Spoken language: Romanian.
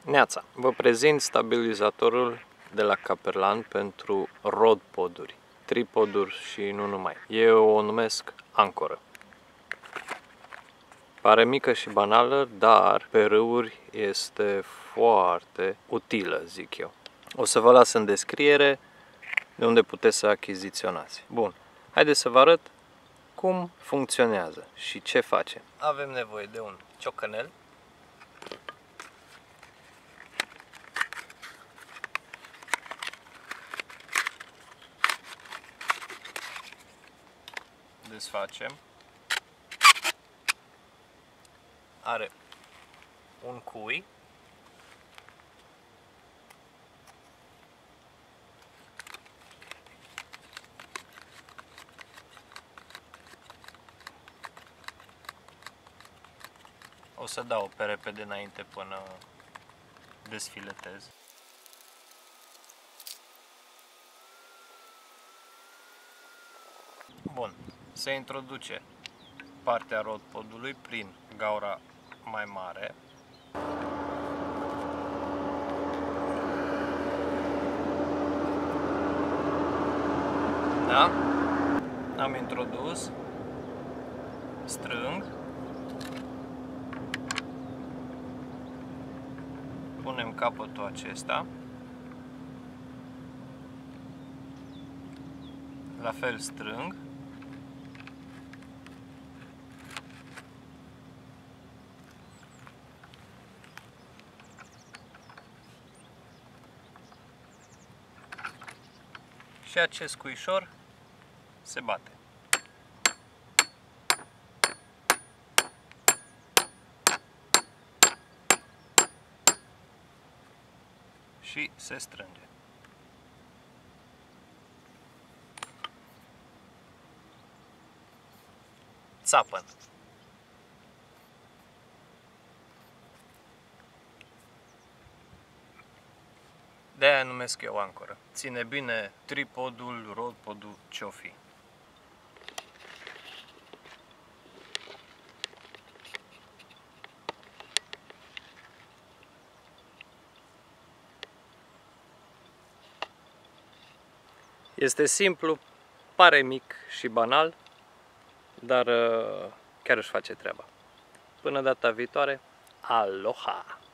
Neața, vă prezint stabilizatorul de la Capellan pentru rod poduri, tripoduri și nu numai. Eu o numesc ancoră. Pare mică și banală, dar pe râuri este foarte utilă, zic eu. O să vă las în descriere de unde puteți să achiziționați. Bun, haideți să vă arăt cum funcționează și ce face. Avem nevoie de un ciocănel, desfacem, are un cui, o să dau pe repede înainte până desfiletez. Bun, se introduce partea rodpodului prin gaura mai mare. Da? Am introdus, strâng, punem capătul acesta, la fel strâng, și acest cuișor se bate. Și se strânge. Țapăn. De-aia numesc eu ancoră. Ține bine tripodul, rodpodul, ce-o fi. Este simplu, pare mic și banal, dar chiar își face treaba. Până data viitoare, aloha!